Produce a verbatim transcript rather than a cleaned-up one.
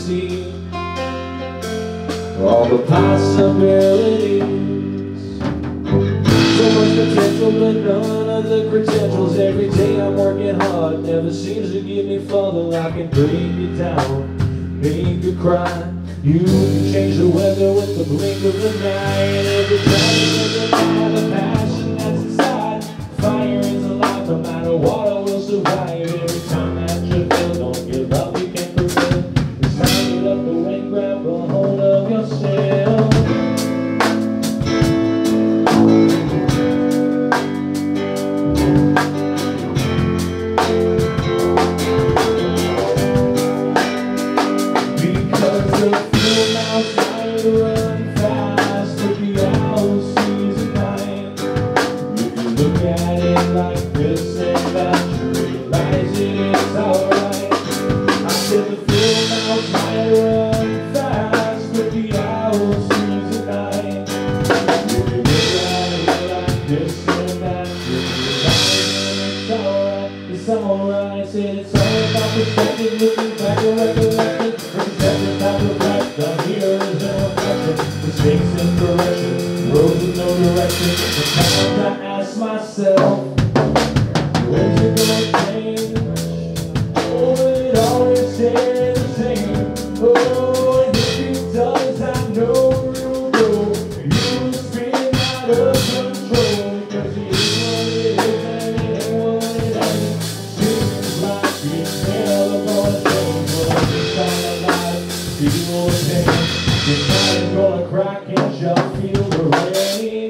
see all the possibilities. So much potential, but none of the credentials. Every day I'm working hard, never seems to get me further. I can bring you down, make you cry. You can change the weather with the blink of an eye. And every time you look at the passion that's inside, fire is alive, no matter what I will survive. Every time that you feel, don't give up, you can prevail. It's time to get up the wind, grab a hold of yourself. Run fast with the owl season nine. If you look at it like this and that, you realize it is alright. I said the full mouse might run fast with the owl season nine. If you look at it like this and that, you realize it is alright. It's alright. Said it's all about perspective, looking back and recollecting. Every time we reflect, the here is no reflection. Mistakes and corrections, roads with no direction. Sometimes I ask myself, when's it gonna change? Oh, it always stays the same. Oh, and if it does, I know you'll know you spin out of control. Because it is what it is and it ain't what it ain't. Seems like it's never gonna change. But this time alive, feel the pain. Your body's gonna crack and just feel the rain.